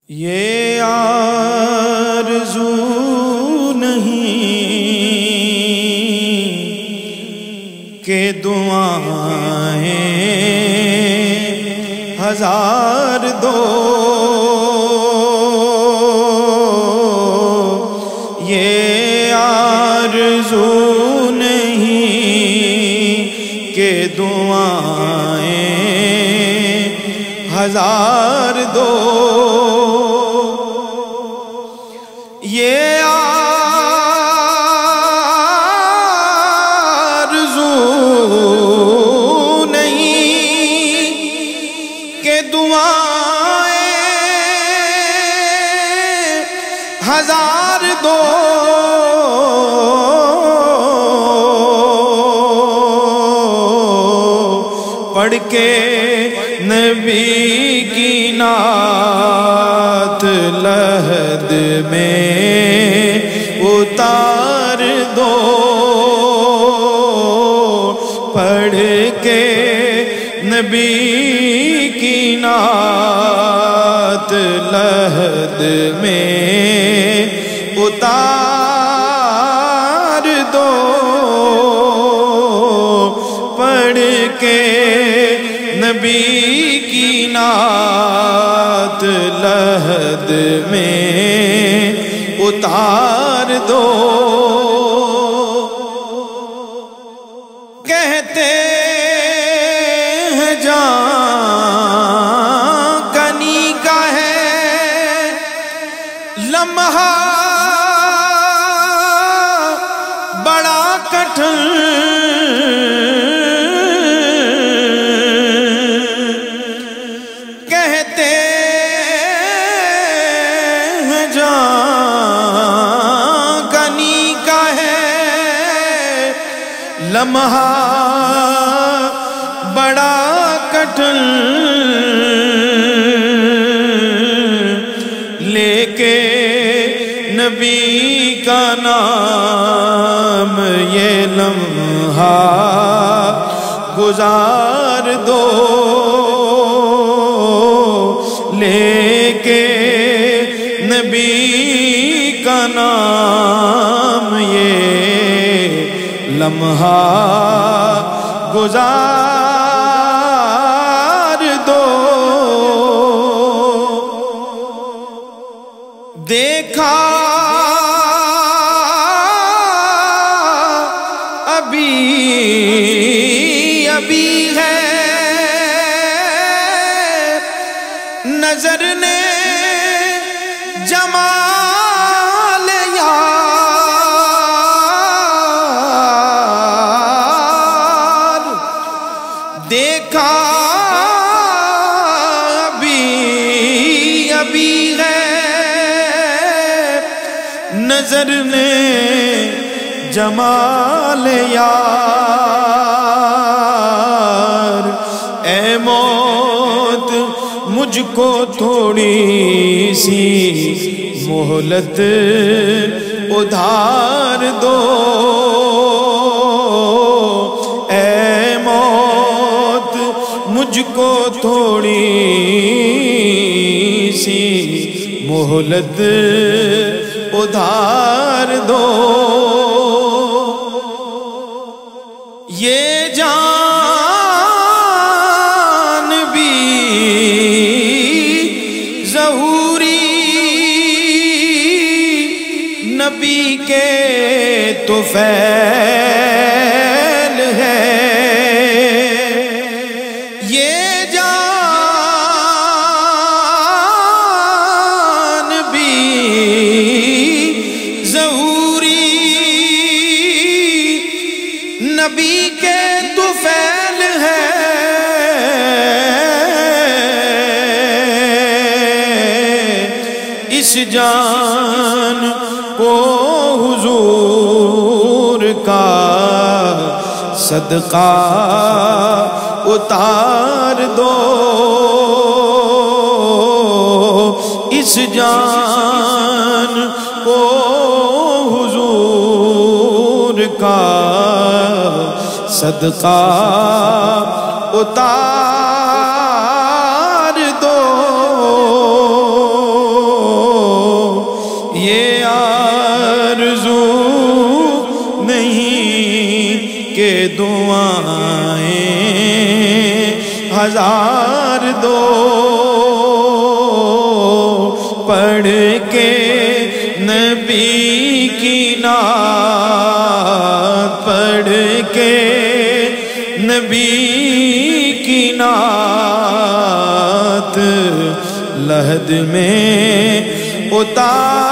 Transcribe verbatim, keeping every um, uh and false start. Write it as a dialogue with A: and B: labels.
A: یہ آرزو نہیں کہ دعائیں ہزار دو، یہ آرزو نہیں کہ دعائیں ہزار دو، یہ آرزو نہیں کہ دعائیں ہزار دو، پڑھ کے نبی کی نعت لحد میں اتار دو، پڑھ کے نبی کی نعت لحد میں اتار دو، پڑھ کے نبی کی نعت لحد میں اتار دو، کہتے ہیں جان کنی کا ہے لمحہ بڑا کٹھن، کہتے ہیں جان کنی کا ہے لمحہ بڑا کٹھن، لے کے نبی کا نام یہ لمحہ گزار دو، لے کے نبی کا نام یہ لمحہ گزار دو، دیکھا ابھی ابھی ہے نظر نے جمال یار، دیکھا ابھی ابھی ہے نظر نے جمال یار، اے موت مجھ کو تھوڑی سی مہلت ادھار دو، اے موت مجھ کو تھوڑی سی مہلت ادھار دو، یہ جان بھی ظہوری نبی کے طفیل ہے، یہ جان بھی ظہوری نبی کے طفیل ہے، اس جان کو حضور کا صدقہ اتار دو، اس جان کو حضور کا صدقہ اتار دو، ہزار دو پڑھ کے نبی کی نعت پڑھ کے نبی کی نعت لحد میں اتار